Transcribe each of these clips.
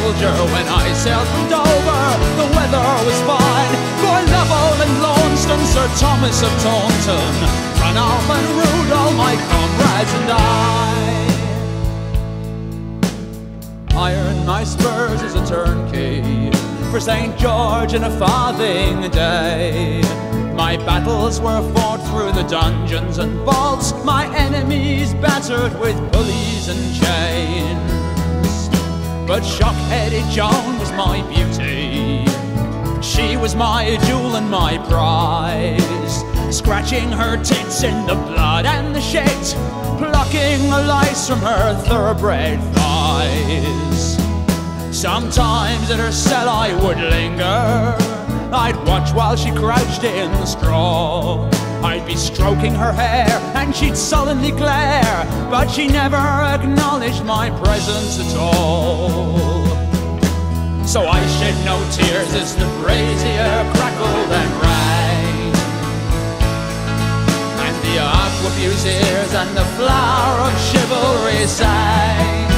soldier when I sailed from Dover. The weather was fine for Lovell and Launceston, Sir Thomas of Taunton, Ranulph and Rudolph, my comrades and I ironed my spurs as a turnkey for St. George in a farthing a day. My battles were fought through the dungeons and vaults, my enemies battered with pulleys and chains. But shock-headed Joan was my beauty, she was my jewel and my prize, scratching her tits in the blood and the shit, plucking the lice from her thoroughbred thighs. Sometimes at her cell I would linger, I'd watch while she crouched in the straw. I'd be stroking her hair and she'd sullenly glare, but she never acknowledged my presence at all. So I shed no tears as the brazier crackled and rang, and the arquebusiers and the flower of chivalry sang.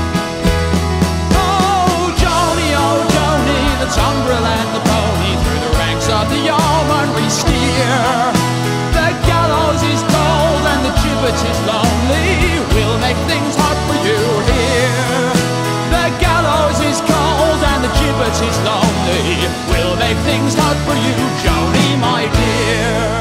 Oh Joni, the tumbril and the pony, through the ranks of the yeomanry steer. The gallows is cold and the gibbet is lonely, we'll make things hot for you here. The gallows is cold and the gibbet is lonely, we'll make things hot for you, Joni, my dear.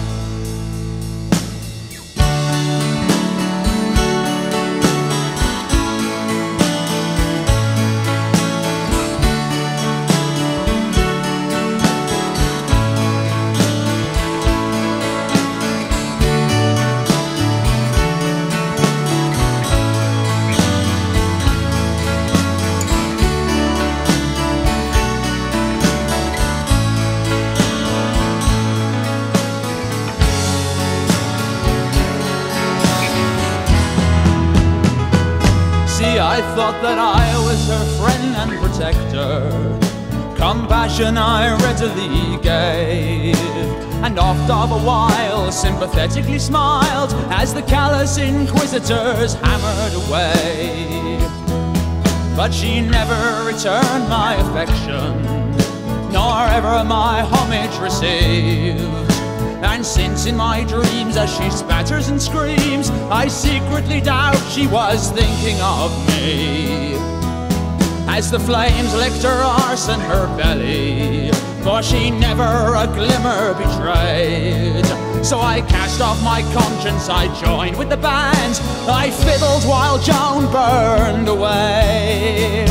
I thought that I was her friend and protector. Compassion I readily gave, and oft of a while sympathetically smiled as the callous inquisitors hammered away. But she never returned my affection, nor ever my homage received. And since in my dreams as she spatters and screams, I secretly doubt she was thinking of me. As the flames licked her arse and her belly, for she never a glimmer betrayed. So I cast off my conscience, I joined with the band, I fiddled while Joan burned away.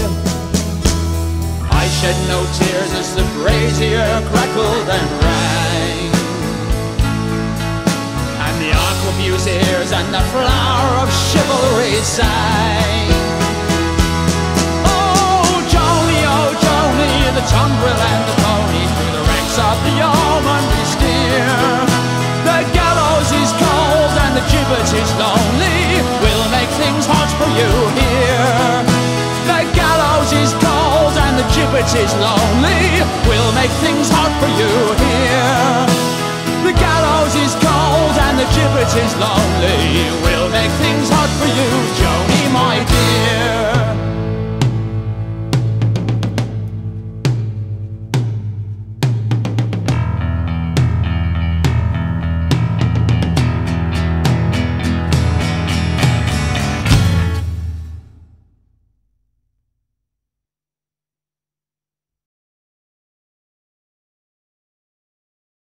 I shed no tears as the brazier crackled and rang, the arquebusiers and the flower of chivalry sang. Oh Joni, the tumbril and the pony, through the ranks of the yeomanry steer. The gallows is cold and the gibbet is lonely, we'll make things hot for you here. The gallows is cold and the gibbet is lonely, we'll make things hot for you here.